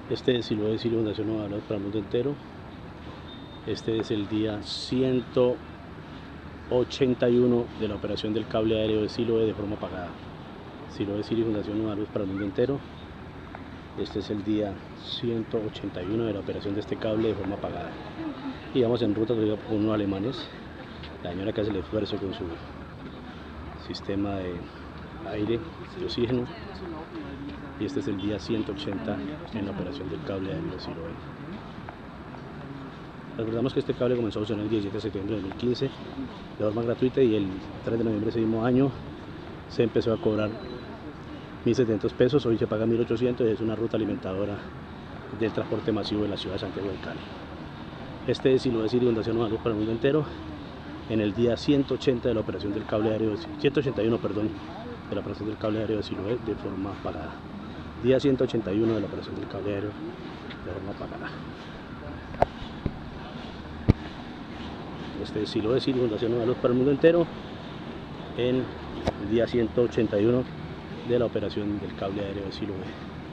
Este es Siloé Sirio Fundación Nueva Valor para el mundo entero. Este es el día 181 de la operación del cable aéreo de Siloé de forma pagada. Siloé Sirio Fundación Nueva Luz para el mundo entero. Este es el día 181 de la operación de este cable de forma pagada. Y vamos en ruta con unos alemanes. La señora que hace el esfuerzo con su sistema de aire y oxígeno. Y este es el día 180 en la operación del cable aéreo de Siloé. Recordamos que este cable comenzó a funcionar el 17 de septiembre de 2015 de forma gratuita, y el 3 de noviembre de ese mismo año se empezó a cobrar 1.700 pesos, hoy se paga 1.800 y es una ruta alimentadora del transporte masivo de la ciudad de Santiago del Cali. Este es Siloé Sirio Fundación Nueva Luz para el mundo entero en el día 180 de la operación del cable aéreo, 181, perdón, de la operación del cable aéreo de Siloé de forma pagada. Día 181 de la operación del cable aéreo de forma pagada. Este es Siloé Sirio Fundación Nueva Luz para el mundo entero en el día 181 de la operación del cable aéreo de Siloé.